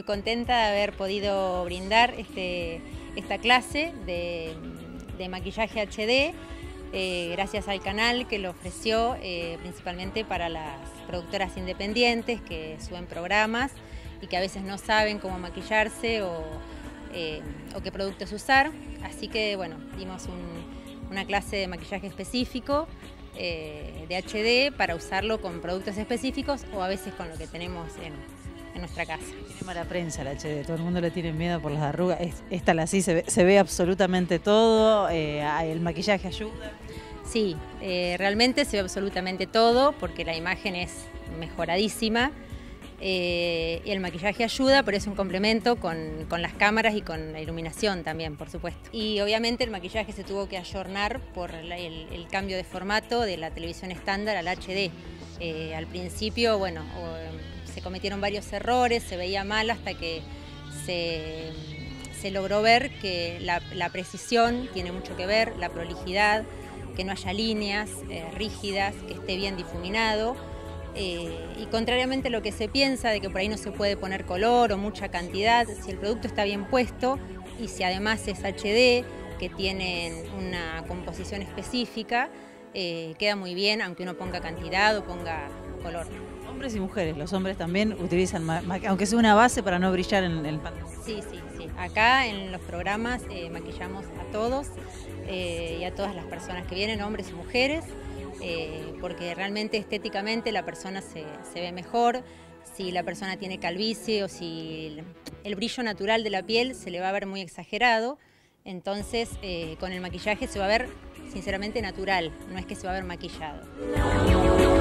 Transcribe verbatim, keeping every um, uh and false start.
contenta de haber podido brindar este, esta clase de, de maquillaje H D, eh, gracias al canal que lo ofreció eh, principalmente para las productoras independientes que suben programas y que a veces no saben cómo maquillarse o, eh, o qué productos usar. Así que bueno, dimos un, una clase de maquillaje específico eh, de H D para usarlo con productos específicos o a veces con lo que tenemos en, en nuestra casa. Tiene mala prensa el H D, todo el mundo le tiene miedo por las arrugas. Esta la sí se ve, se ve absolutamente todo, eh, el maquillaje ayuda. Sí, eh, realmente se ve absolutamente todo porque la imagen es mejoradísima. Eh, y el maquillaje ayuda, pero es un complemento con, con las cámaras y con la iluminación también, por supuesto. Y obviamente el maquillaje se tuvo que ayornar por la, el, el cambio de formato de la televisión estándar al H D. Eh, al principio, bueno, o, se cometieron varios errores, se veía mal hasta que se, se logró ver que la, la precisión tiene mucho que ver, la prolijidad, que no haya líneas eh, rígidas, que esté bien difuminado. Eh, y contrariamente a lo que se piensa de que por ahí no se puede poner color o mucha cantidad, si el producto está bien puesto y si además es H D, que tienen una composición específica, eh, queda muy bien aunque uno ponga cantidad o ponga color. Hombres y mujeres, los hombres también utilizan, aunque sea una base para no brillar en el pantalla. Sí, sí, sí. Acá en los programas eh, maquillamos a todos eh, y a todas las personas que vienen, hombres y mujeres. Eh, porque realmente estéticamente la persona se, se ve mejor, si la persona tiene calvicie o si el, el brillo natural de la piel se le va a ver muy exagerado, entonces eh, con el maquillaje se va a ver sinceramente natural, no es que se va a ver maquillado.